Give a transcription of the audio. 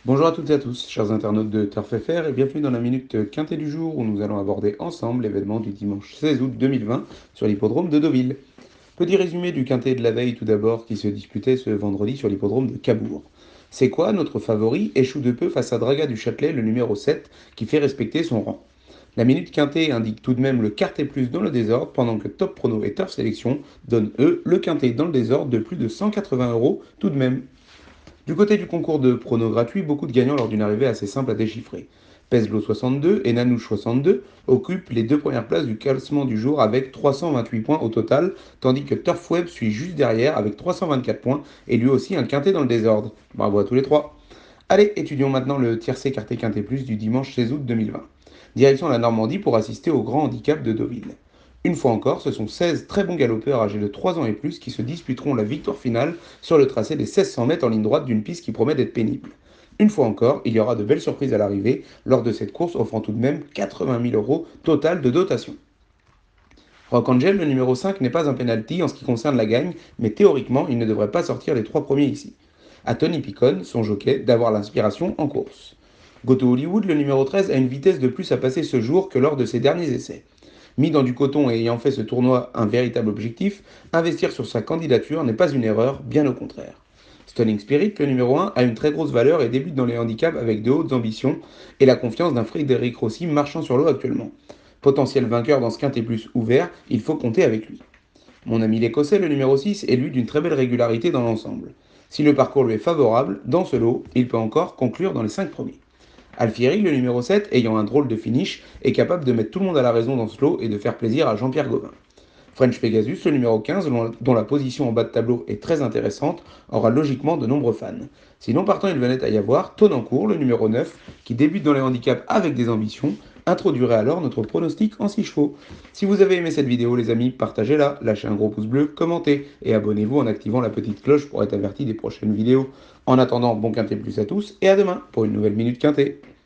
Bonjour à toutes et à tous, chers internautes de Turf FR, et bienvenue dans la minute quintée du jour où nous allons aborder ensemble l'événement du dimanche 16 août 2020 sur l'hippodrome de Deauville. Petit résumé du quintet de la veille tout d'abord qui se disputait ce vendredi sur l'hippodrome de Cabourg. C'est quoi notre favori échoue de peu face à Draga du Châtelet, le numéro 7, qui fait respecter son rang. La minute quintet indique tout de même le quartet plus dans le désordre, pendant que Top Prono et Turf Sélection donnent eux le quintet dans le désordre de plus de 180 euros tout de même. Du côté du concours de pronos gratuit, beaucoup de gagnants lors d'une arrivée assez simple à déchiffrer. Peslo 62 et Nanouche 62 occupent les deux premières places du classement du jour avec 328 points au total, tandis que Turfweb suit juste derrière avec 324 points et lui aussi un quintet dans le désordre. Bravo à tous les trois. Allez, étudions maintenant le tiercé quartet quintet plus du dimanche 16 août 2020. Direction la Normandie pour assister au grand handicap de Deauville. Une fois encore, ce sont 16 très bons galopeurs âgés de 3 ans et plus qui se disputeront la victoire finale sur le tracé des 1600 mètres en ligne droite d'une piste qui promet d'être pénible. Une fois encore, il y aura de belles surprises à l'arrivée lors de cette course offrant tout de même 80 000 euros total de dotation. Rock Angel, le numéro 5, n'est pas un penalty en ce qui concerne la gagne, mais théoriquement, il ne devrait pas sortir les trois premiers ici. À Tony Picon, son jockey, d'avoir l'inspiration en course. Goto Hollywood, le numéro 13, a une vitesse de plus à passer ce jour que lors de ses derniers essais. Mis dans du coton et ayant fait ce tournoi un véritable objectif, investir sur sa candidature n'est pas une erreur, bien au contraire. Stunning Spirit, le numéro 1, a une très grosse valeur et débute dans les handicaps avec de hautes ambitions et la confiance d'un Frédéric Rossi marchant sur l'eau actuellement. Potentiel vainqueur dans ce quintet plus ouvert, il faut compter avec lui. Mon ami l'Écossais, le numéro 6, est lui d'une très belle régularité dans l'ensemble. Si le parcours lui est favorable, dans ce lot, il peut encore conclure dans les 5 premiers. Alfieri, le numéro 7, ayant un drôle de finish, est capable de mettre tout le monde à la raison dans ce lot et de faire plaisir à Jean-Pierre Gauvin. French Pegasus, le numéro 15, dont la position en bas de tableau est très intéressante, aura logiquement de nombreux fans. Sinon, partant, il venait à y avoir Tonancourt, le numéro 9, qui débute dans les handicaps avec des ambitions, introduirait alors notre pronostic en 6 chevaux. Si vous avez aimé cette vidéo, les amis, partagez-la, lâchez un gros pouce bleu, commentez et abonnez-vous en activant la petite cloche pour être averti des prochaines vidéos. En attendant, bon quintet plus à tous et à demain pour une nouvelle minute quintet.